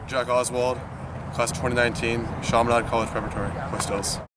Jack Oswald, class of 2019, Chaminade College Preparatory, West Hills.